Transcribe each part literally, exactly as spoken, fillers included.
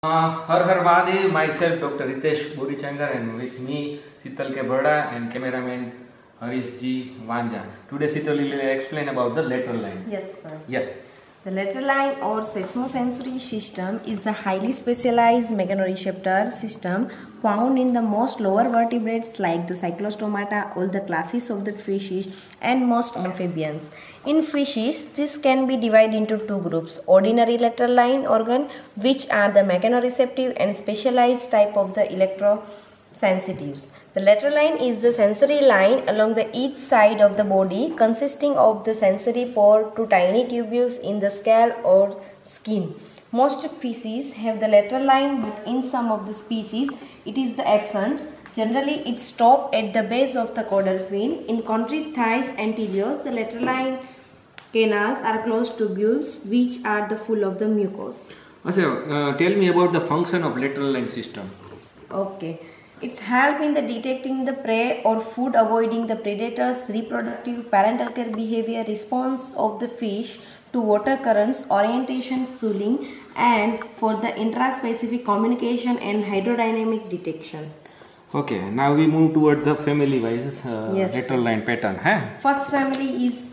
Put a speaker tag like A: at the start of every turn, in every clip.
A: Uh, Har Har Mahadev, myself Doctor Ritesh Borichangar, and with me SHEETAL K BHARDA and cameraman HARESH G Vanja. Today SHEETAL will explain about the lateral line.
B: Yes, sir.
A: Yeah.
B: The lateral line or seismosensory system is the highly specialized mechanoreceptor system found in the most lower vertebrates like the cyclostomata, all the classes of the fishes, and most amphibians. In fishes, this can be divided into two groups: ordinary lateral line organ, which are the mechanoreceptive, and specialized type of the electrosensitives. The lateral line is the sensory line along the each side of the body, consisting of the sensory pore to tiny tubules in the scale or skin. Most species have the lateral line, but in some of the species it is the absent. Generally, it stops at the base of the caudal fin. In contrary, thighs and tibials, the lateral line canals are closed tubules which are the full of the mucus.
A: Also, uh, tell me about the function of lateral line system.
B: Okay. It's help in the detecting the prey or food, avoiding the predators, reproductive, parental care behavior, response of the fish to water currents, orientation, schooling, and for the intraspecific communication and hydrodynamic detection.
A: Okay, now we move toward the family wise uh,
B: yes.
A: lateral line pattern. Huh?
B: First family is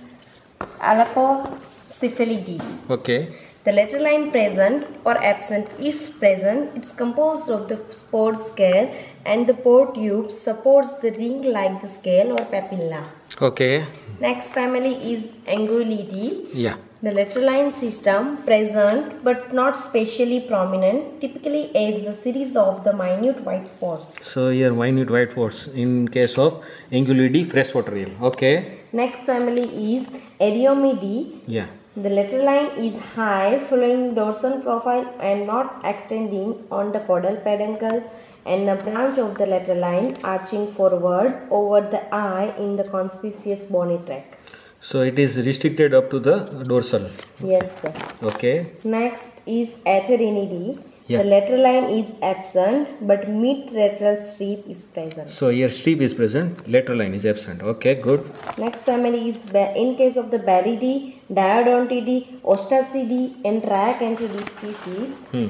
B: Alepocephalidae.
A: Okay.
B: The lateral line present or absent. If present, it's composed of the spore scale, and the pore tube supports the ring like the scale or papilla.
A: Okay.
B: Next family is Anguillidae.
A: Yeah.
B: The lateral line system present but not spatially prominent, typically as the series of the minute white pores.
A: So here minute white pores in case of Anguillidae freshwater eel. Okay.
B: Next family is Eriomidae.
A: Yeah.
B: The lateral line is high, following dorsal profile and not extending on the caudal peduncle, and a branch of the lateral line arching forward over the eye in the conspicuous bony tract.
A: So it is restricted up to the dorsal.
B: Yes, sir.
A: Okay.
B: Next is Atherinidae.
A: Yeah.
B: The lateral line is absent, but mid-lateral strip is present.
A: So here strip is present, lateral line is absent. Okay, good.
B: Next family is, in case of the Baridae, Diodontidae, Ostracidae, and Triacanthidae species.
A: Hmm.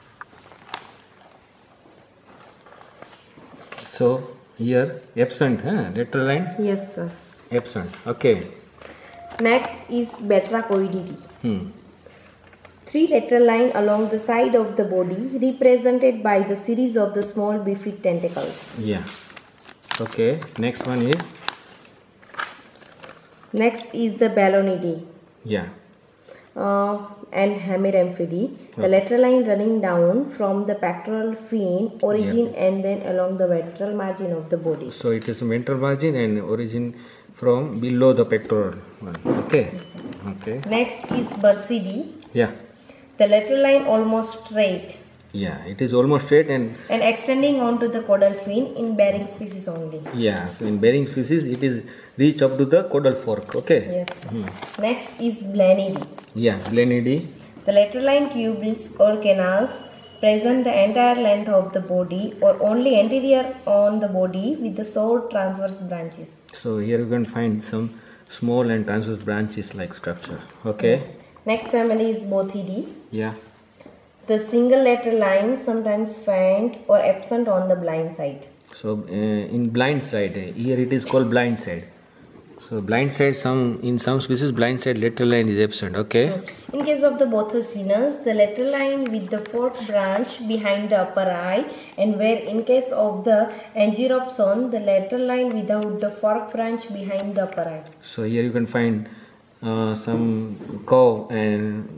A: So here absent, huh? Lateral line?
B: Yes, sir.
A: Absent. Okay.
B: Next is Batrachoideae.
A: Hmm.
B: Three lateral line along the side of the body, represented by the series of the small bifid tentacles.
A: Yeah. Okay. Next one is?
B: Next is the Balonidae.
A: Yeah.
B: Uh, and Hemiramphidae. The
A: Okay.
B: lateral line running down from the pectoral fin origin,
A: yeah.
B: and then along the ventral margin of the body.
A: So it is ventral margin and origin from below the pectoral one. Okay. Okay.
B: Next is Bursidae.
A: Yeah.
B: The lateral line almost straight.
A: Yeah, it is almost straight and
B: and extending onto the caudal fin in bearing species only.
A: yeah, so in bearing species it is reach up to the caudal fork. Okay.
B: Yes.
A: Hmm.
B: Next is Blanidae.
A: Yeah, Blanidae.
B: The lateral line tubules or canals present the entire length of the body or only anterior on the body with the short transverse branches.
A: So here you can find some small and transverse branches like structure. Okay.
B: Yes. Next family is Bothidae.
A: Yeah.
B: The single lateral line sometimes faint or absent on the blind side.
A: So uh, in blind side, uh, here it is called blind side. So blind side, some in some species blind side lateral line is absent. Okay.
B: In case of the Bothus genus, the lateral line with the forked branch behind the upper eye, and where in case of the Angiropson, the lateral line without the forked branch behind the upper eye.
A: So here you can find uh, some curve and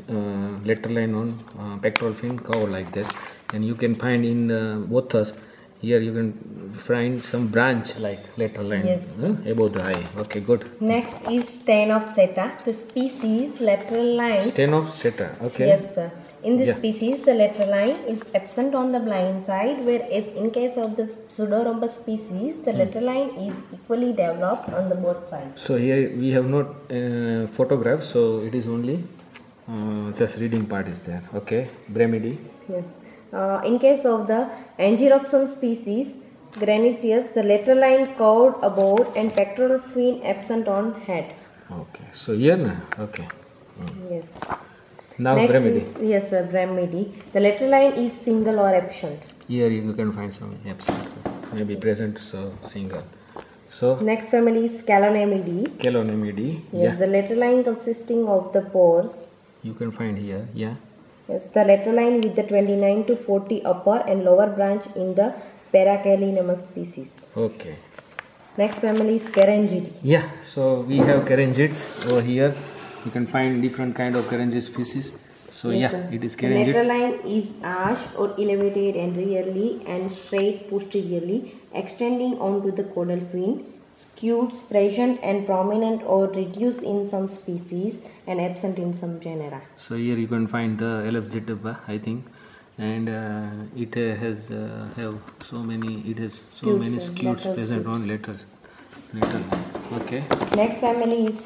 A: uh, lateral line on uh, pectoral fin curve like that, and you can find in uh, Bothus. Here you can find some branch like lateral line,
B: yes.
A: uh, above the eye. Okay, good.
B: Next is Stenopseta. The species lateral line.
A: Stenopseta. Okay.
B: Yes, sir. In this
A: Yeah.
B: species, the lateral line is absent on the blind side, whereas in case of the Pseudorhombus species, the
A: Hmm.
B: lateral line is equally developed on the both sides.
A: So here we have not uh, photographed, so it is only uh, just reading part is there. Okay. Bramidae.
B: Yes. Uh, in case of the Angiropson species, Graniceus, the lateral line curved above and pectoral fin absent on head.
A: Okay. So here na. Okay. Hmm.
B: Yes.
A: Now
B: Next
A: bremedy.
B: is, yes sir, bremedy. The lateral line is single or absent.
A: Here you can find some absent, maybe present, so single. So
B: Next family is calonemedy.
A: calonemedy.
B: Yes,
A: Yeah,
B: the lateral line consisting of the pores.
A: you can find here. Yeah.
B: Yes, the lateral line with the twenty-nine to forty upper and lower branch in the Paracalinema species.
A: Okay.
B: Next family is Carangidae.
A: Yeah, so we have carangids over here. You can find different kind of carangid species. So
B: Yes,
A: yeah,
B: sir.
A: it is
B: The lateral
A: carangid.
B: line is arched or elevated anteriorly and straight posteriorly, extending onto the caudal fin. Scutes present and prominent or reduced in some species and absent in some genera.
A: So here you can find the L F Z, I think, and uh, it uh, has uh, have so many. It has so
B: Scutes,
A: many
B: sir.
A: scutes
B: Lateral
A: present
B: scute.
A: on lateral lateral line. Okay.
B: Next family is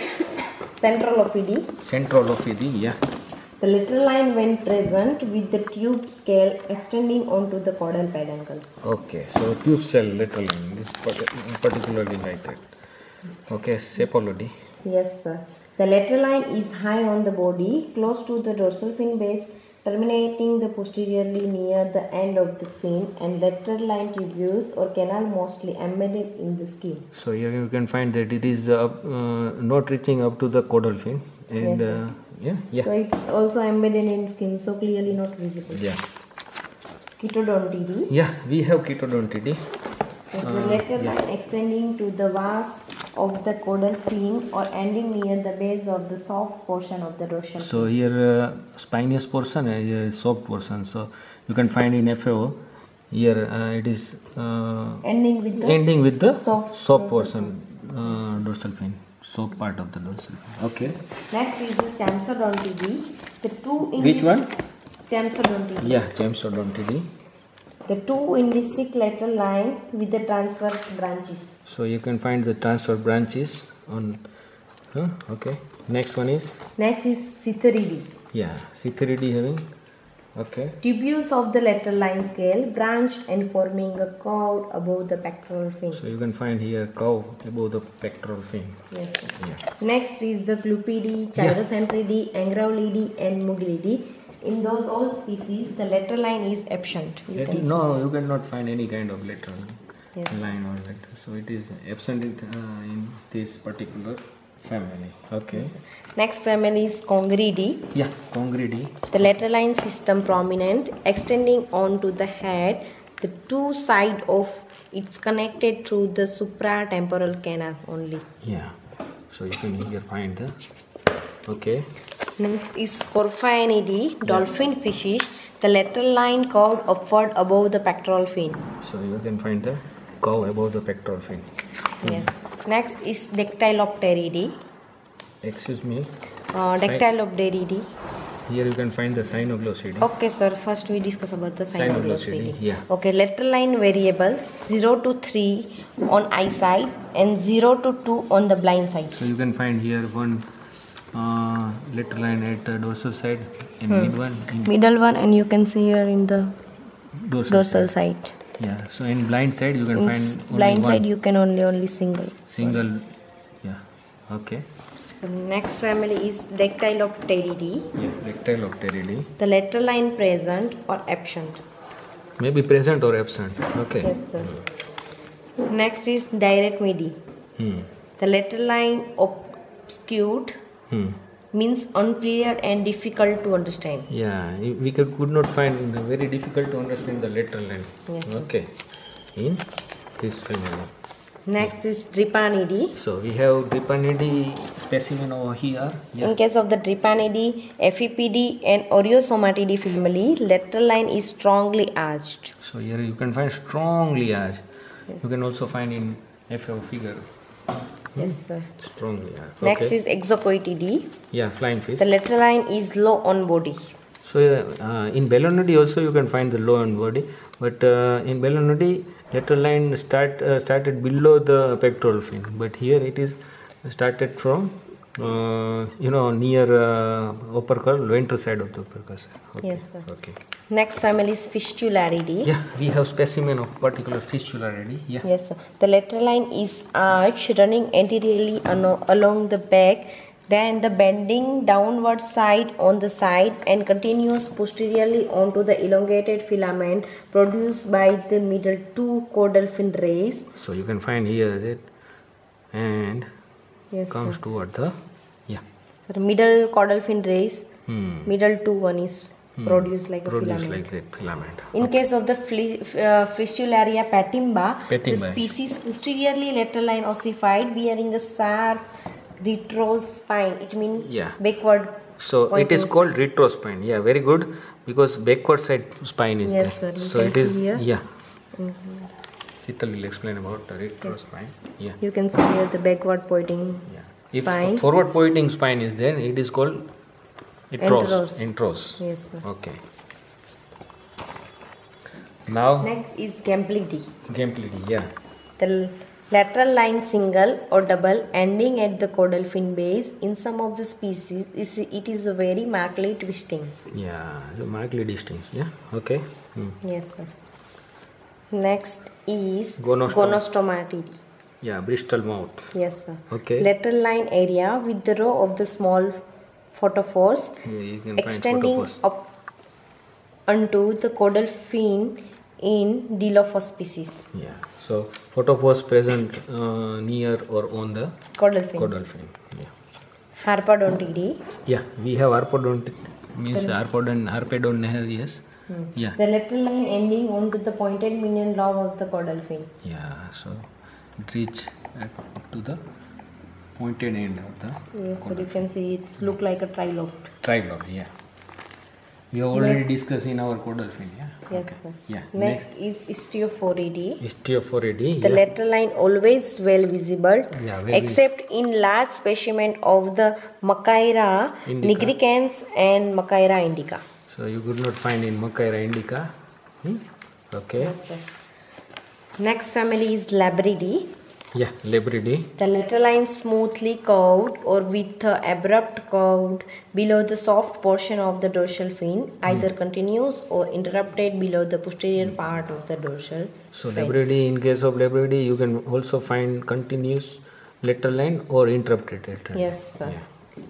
B: Centralophidae.
A: Centralophidae. Yeah.
B: The lateral line when present with the tube scale extending onto the caudal peduncle.
A: Okay. So tube cell lateral line is partic- particularly like that. Okay. Cephalopods.
B: Yes sir. The lateral line is high on the body, close to the dorsal fin base, terminating the posteriorly near the end of the fin, and lateral line tubules or canal mostly embedded in the skin.
A: So here you can find that it is uh, uh, not reaching up to the caudal fin, and
B: Yes, sir.
A: uh, yeah, yeah,
B: So it's also embedded in skin, so clearly not visible.
A: yeah,
B: Chitodontidae.
A: yeah. We have Chitodontidae.
B: Yes, the
A: Uh,
B: lateral
A: yeah.
B: line extending to the vas of the caudal fin or ending near the base of the soft portion of the dorsal
A: So
B: fin.
A: here uh, spinous portion and here is soft portion. So you can find in F A O here uh, it is uh,
B: Ending with the
A: ending with the
B: soft
A: soft
B: dorsal
A: portion uh, dorsal fin, soft part of the dorsal fin. Okay.
B: Next is the Chamsodontidae. The two in
A: Which one?
B: Chamsodontidae.
A: Yeah, Chamsodontidae.
B: The two in distinct lateral line with the transverse branches.
A: So you can find the transfer branches on. Huh? Okay. Next one is
B: Next is Cytheridae.
A: yeah, Cytheridae having. Okay.
B: Tubules of the lateral line scale branched and forming a curve above the pectoral fin.
A: So you can find here curve above the pectoral fin.
B: Yes, sir.
A: Yeah.
B: Next is the Clupidae,
A: Yeah.
B: Chirocentridae, Angraulidae and Muglidae. In those all species, the lateral line is absent. You
A: That
B: can
A: is- no, you cannot find any kind of lateral
B: Yes.
A: line or that. So it is absent in, uh, in this particular family. Okay.
B: see. Next family is Congridae.
A: Yeah, Congridae.
B: The lateral line system prominent, extending onto the head. The two side of it's connected through the supratemporal canal only.
A: Yeah. So you can here find the. Okay.
B: Next is Scorpionidae, dolphin fishes. The lateral line curved upward above the pectoral fin.
A: So you can find the curve above the pectoral fin.
B: Yes. Next is Dactylopteridae.
A: Excuse me.
B: Uh, Dactylopteridae.
A: Here you can find the Cynoglossidae.
B: Okay, sir. First we discuss about the
A: Cynoglossidae,
B: Cynoglossidae.
A: yeah.
B: Okay, lateral line variable zero to three on eye side and zero to two on the blind side.
A: So you can find here one uh, lateral line at the dorsal side and
B: Hmm.
A: mid one in
B: Middle one, and you can see here in the
A: dorsal,
B: dorsal
A: side.
B: side.
A: Yeah. So in blind side you can
B: In
A: find
B: s-
A: only
B: blind
A: one
B: side you can only only single.
A: single. Yeah. Okay.
B: So next family is Dactylopteridae.
A: Yeah. Dactylopteridae.
B: The lateral line present or absent.
A: Maybe present or absent. Okay.
B: Yes, sir. Next is Diretmidae.
A: Hmm.
B: The lateral line obscured
A: Hmm.
B: means unclear and difficult to understand.
A: Yeah. We could, could not find very difficult to understand the lateral line.
B: Yes.
A: Okay. In this family.
B: Next is Drepanidae.
A: So we have Drepanidae specimen over here. Yeah.
B: In case of the Drepanidae, Ephipidae and Oreosomatidae family, lateral line is strongly arched.
A: So here you can find strongly arched. You can also find in F A O figure.
B: Yes, sir.
A: Strongly arched.
B: Next
A: Okay.
B: is Exocoetidae.
A: Yeah, flying fish.
B: The lateral line is low on body.
A: So uh, in Balonidae also you can find the low on body, but uh, in Balonidae lateral line start uh, started below the pectoral fin, but here it is started from uh, you know near uh, opercle ventral side of the opercle. Okay.
B: Yes, sir.
A: Okay.
B: Next family is Fistularidae.
A: Yeah, we have specimen of particular fistularidae. Yeah.
B: Yes, sir. The lateral line is arched, running anteriorly ano- along the back Then the bending downward side on the side and continues posteriorly onto the elongated filament produced by the middle two caudal fin rays.
A: So you can find here that and
B: Yes,
A: comes
B: sir.
A: toward the yeah.
B: So the middle caudal fin rays,
A: Hmm.
B: middle two one is
A: Hmm.
B: produced like a
A: Produce
B: filament.
A: like that filament.
B: In case of the fli- uh, Fristularia patimba,
A: Patimba.
B: the species posteriorly lateral line ossified bearing a sharp retrospine. It means
A: Yeah.
B: backward.
A: So it
B: pointing
A: is called retrospine. Yeah, very good, because backward side spine is
B: Yes,
A: there.
B: sir, you
A: So
B: can
A: it is
B: see here.
A: yeah.
B: Mhm.
A: Sheetal will explain about the retrospine. Yeah.
B: You can see here the backward pointing
A: Yeah. If
B: spine.
A: forward pointing spine is there, it is called intros.
B: Intros.
A: Intros.
B: Yes, sir.
A: Okay. Now
B: Next is Gamplidi.
A: gameplay. Yeah.
B: The lateral line single or double ending at the caudal fin base. In some of the species, is it is a very markedly twisting.
A: Yeah. So markedly distinct. Yeah. Okay. Hmm.
B: Yes, sir. Next is
A: Gonostom-
B: Gonostomatidae.
A: Yeah. Bristol mouth.
B: Yes, sir.
A: Okay.
B: Lateral line area with the row of the small photophores
A: Yeah, you can
B: extending
A: find photophores.
B: up onto the caudal fin in Dilophosaurus species.
A: Yeah. So photophores present uh, near or on the
B: Caudal fin.
A: caudal fin. Yeah.
B: Harpodontidae.
A: Yeah. We have arpodont means arpodont arpedon yes. Yeah.
B: The lateral line ending onto the pointed median lobe of the caudal fin.
A: Yeah. So it reach at, to the pointed end of the
B: Yes, so you can see it's look like a trilobe.
A: trilobe. Yeah. We have already discussed in our caudal fin. Yeah.
B: Yes,
A: Okay.
B: sir.
A: Yeah.
B: Next, is Istiophoridae.
A: Istiophoridae.
B: The
A: Yeah.
B: lateral line always well visible,
A: Yeah, very
B: except in large specimen of the Macaira
A: Indica.
B: nigricans and Macaira indica.
A: So you could not find in Macaira indica. Hmm? Okay.
B: Yes, sir. Next family is Labridae.
A: Yeah. Labridae.
B: The lateral line smoothly curved or with a abrupt curve below the soft portion of the dorsal fin, either continuous or interrupted below the posterior part of the dorsal
A: So
B: fin.
A: Labridae, in case of Labridae, you can also find continuous lateral line or interrupted lateral line.
B: Yes, sir.
A: Yeah.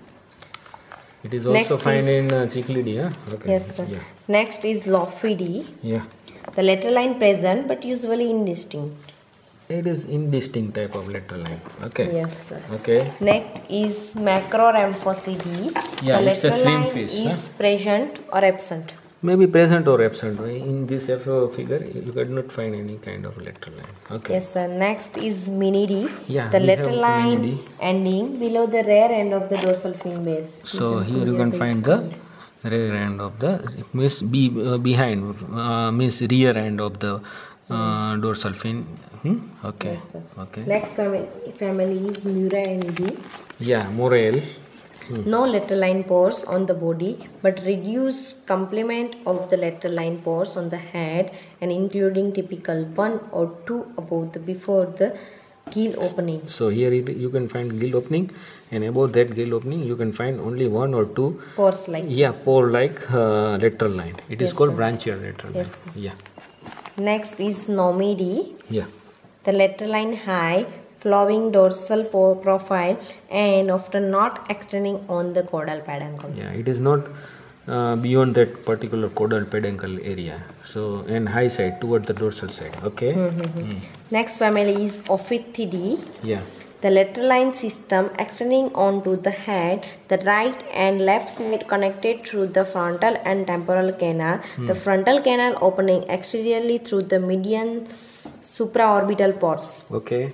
A: It is also
B: Next
A: found
B: is-
A: in uh, Cichlidae. Huh? Okay.
B: Yes, sir.
A: Yeah.
B: Next is Lophidae.
A: Yeah.
B: The lateral line present but usually indistinct.
A: It is indistinct type of lateral line. Okay.
B: Yes, sir.
A: Okay.
B: Next is Macrorhamphosidae.
A: Yeah,
B: the
A: it's a
B: lateral
A: slim
B: line
A: fish,
B: is
A: huh?
B: present or absent.
A: Maybe present or absent. In this F O figure, you cannot find any kind of lateral line. Okay.
B: Yes, sir. Next is Minidae.
A: Yeah,
B: the
A: we
B: lateral
A: have
B: line
A: Minidae.
B: ending below the rear end of the dorsal fin base.
A: So
B: see
A: here you
B: here
A: can
B: the
A: find the rear end of the means be uh, behind uh, means rear end of the uh, dorsal fin. Hmm? Okay.
B: Yes, sir.
A: Okay.
B: Next family, family is Muranidae.
A: Yeah, Morel.
B: No lateral line pores on the body, but reduced complement of the lateral line pores on the head, and including typical one or two above the before the gill opening.
A: So here it, you can find gill opening, and above that gill opening you can find only one or two
B: Pores like
A: yeah four like uh, lateral line. It is
B: Yes,
A: called
B: sir.
A: branchial lateral
B: Yes,
A: line.
B: sir.
A: Yeah.
B: Next is Nomidae.
A: Yeah.
B: The lateral line high, flowing dorsal po- profile, and often not extending on the caudal peduncle.
A: Yeah. It is not uh, beyond that particular caudal peduncle area. So and high side toward the dorsal side. Okay. Mm.
B: Next family is Ophithidae.
A: Yeah.
B: The lateral line system extending onto the head, the right and left side connected through the frontal and temporal canal, the frontal canal opening exteriorly through the median supraorbital pores.
A: Okay.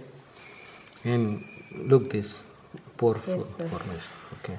A: And look this pore
B: Yes,
A: fo-
B: sir.
A: formation. Okay.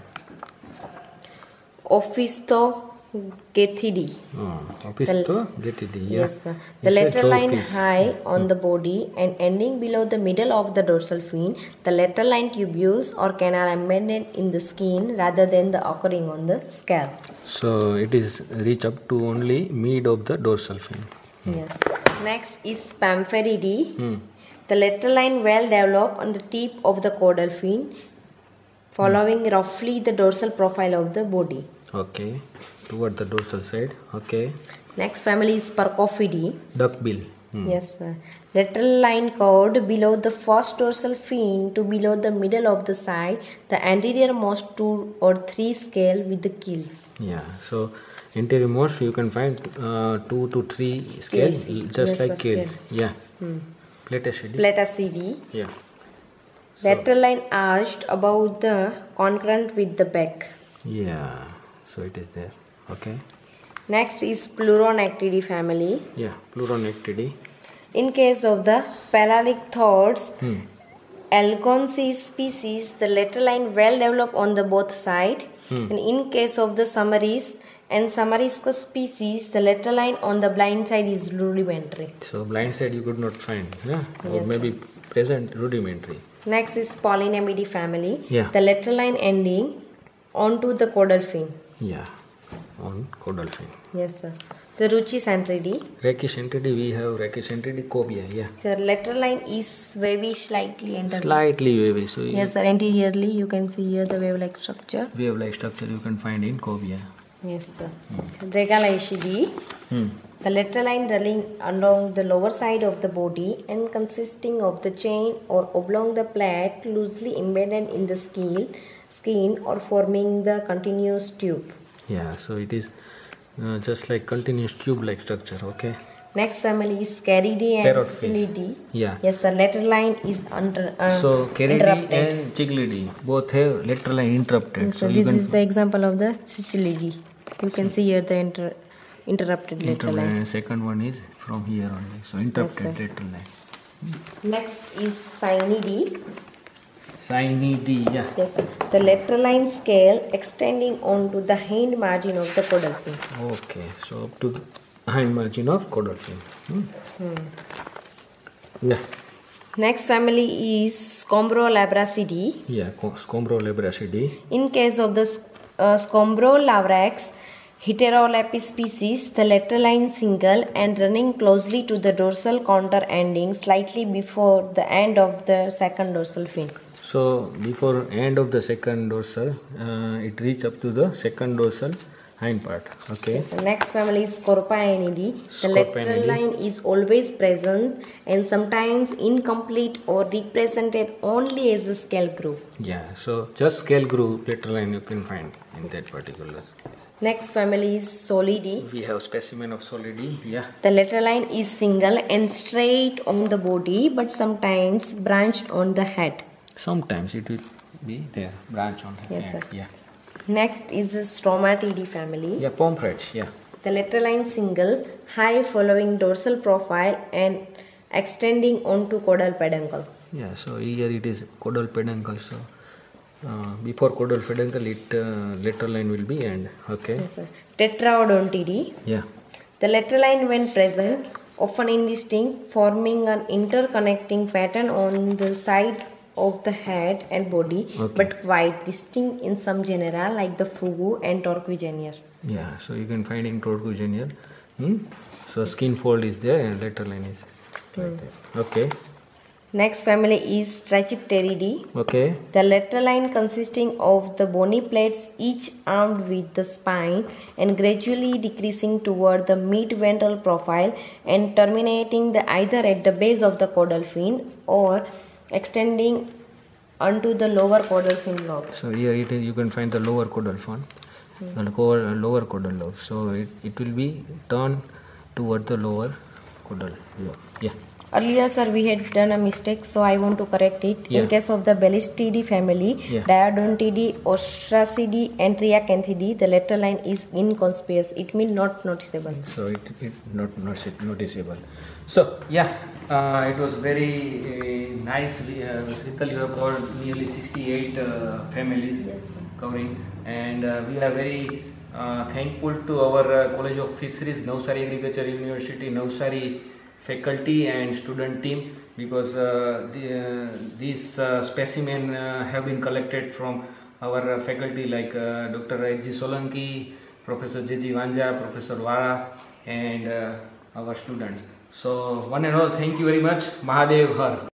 B: Opisthogathidae.
A: Oh, Opisthogathidae. Yeah.
B: Yes, sir. The
A: It's a
B: lateral line
A: jawfish.
B: high on the body and ending below the middle of the dorsal fin. The lateral line tubules or canal embedded in the skin rather than the occurring on the scalp.
A: So it is reach up to only mid of the dorsal fin.
B: Yes. Next is Pampheridae.
A: Hmm.
B: The lateral line well developed on the tip of the caudal fin, following roughly the dorsal profile of the body.
A: Okay. Toward the dorsal side. Okay.
B: Next family is Percophidae.
A: Duckbill. Hmm.
B: Yes, sir. Lateral line curved below the first dorsal fin to below the middle of the side, the anterior most two or three scale with the keels.
A: Yeah, so anterior most you can find uh, two to three scale,
B: Yes,
A: just
B: yes,
A: like
B: sir,
A: keels.
B: scale.
A: Yeah.
B: Hmm.
A: Platacidi.
B: Platacidi.
A: Yeah.
B: Lateral line arched above the concurrent with the back.
A: Yeah, so it is there. Okay.
B: Next is Pleuronectidae family.
A: Yeah, Pleuronectidae.
B: In case of the Palalicthodes,
A: Hmm.
B: Algonsis species, the lateral line well developed on the both side.
A: Hmm.
B: And in case of the Samaris and Samariscus species, the lateral line on the blind side is rudimentary.
A: So blind side you could not find, yeah, or
B: Yes,
A: maybe present rudimentary.
B: Next is Polynemidae family.
A: Yeah.
B: The lateral line ending onto the caudal fin.
A: Yeah, on caudal fin.
B: Yes, sir. The Ruchicentridae.
A: Rachycentridae, we have Rachycentridae cobia. Yeah.
B: Sir, lateral line is wavy slightly anterior.
A: Slightly wavy. So
B: Yes, sir. Anteriorly, you can see here the wave-like structure.
A: wave-like structure you can find in cobia.
B: Yes, sir. Regalaceae.
A: Hmm.
B: The lateral line running along the lower side of the body and consisting of the chain or oblong the plate loosely embedded in the skin, skin or forming the continuous tube.
A: Yeah, so it is uh, just like continuous tube-like structure. Okay.
B: Next family is Caridae and
A: Parrot face.
B: Cicilidae.
A: Yeah.
B: Yes, sir. Lateral line is under uh,
A: So Caridae
B: interrupted.
A: and Cicilidae both have lateral line interrupted.
B: Yes,
A: so
B: sir.
A: you
B: This
A: can
B: is the example of the Cicilidae. You can see here the inter interrupted lateral
A: interrupted,
B: line.
A: and second one is from here only. So interrupted
B: sir.
A: lateral line.
B: Next is Cynidae.
A: Cynidae, yeah.
B: Yes, sir. The lateral line scale extending onto the hind margin of the caudal fin.
A: Okay, so up to the hind margin of caudal fin. Hmm.
B: Hmm.
A: Yeah.
B: Next family is Scombrolabracidae.
A: Yeah, Scombrolabracidae.
B: In case of the uh, Scombrolavrax heterolapis species, the lateral line single and running closely to the dorsal contour ending slightly before the end of the second dorsal fin.
A: So before end of the second dorsal, uh, it reach up to the second dorsal hind part. Okay.
B: So next family is Scorpionidae. The lateral
A: Scorpionidae.
B: line is always present and sometimes incomplete or represented only as a scale groove.
A: Yeah. So just scale groove lateral line you can find in that particular.
B: Next family is Solidae.
A: We have specimen of Solidae. Yeah.
B: The lateral line is single and straight on the body, but sometimes branched on the head.
A: Sometimes it will be there, branch on the
B: Yes,
A: hand.
B: sir.
A: Yeah.
B: Next is the Stomatidae family.
A: Yeah, pomfrets. Yeah.
B: The lateral line single, high following dorsal profile and extending onto caudal peduncle.
A: Yeah. So here it is caudal peduncle. So uh, before caudal peduncle, it uh, lateral line will be end. Okay.
B: Yes, sir. Tetraodontidae.
A: Yeah.
B: The lateral line when present, often indistinct, forming an interconnecting pattern on the side of the head and body,
A: Okay.
B: but quite distinct in some genera like the fugu and torquigenier.
A: Yeah. So you can find in Torquigenial. Hmm? So skin fold is there and lateral line is like that. Okay.
B: Next family is Trachypteridae.
A: Okay.
B: The lateral line consisting of the bony plates each armed with the spine and gradually decreasing toward the mid-ventral profile and terminating the either at the base of the caudal fin or extending onto the lower caudal fin lobe.
A: So here it is, you can find the lower caudal fin, the lower, lower caudal lobe. So it, it will be turned toward the lower caudal lobe. Yeah.
B: Earlier, sir, we had done a mistake, so I want to correct it.
A: Yeah.
B: In case of the Bellistidae family,
A: Yeah.
B: Diodontidae, Ostracidae, and Triacanthidae, the lateral line is inconspicuous. It means not noticeable.
A: So it, it not notice- noticeable. So yeah, uh, it was very uh, nice. Uh, Sheetal, you have covered nearly sixty-eight uh, families
B: Yes, sir.
A: covering, and uh, we are very uh, thankful to our uh, College of Fisheries, NAVSARI Agriculture University, NAVSARI faculty and student team, because uh, the, uh, these uh, specimen uh, have been collected from our uh, faculty like uh, Doctor H G Solanki, Professor J G Vanja, Professor Vara, and uh, our students. So one and all, thank you very much. Mahadev Har.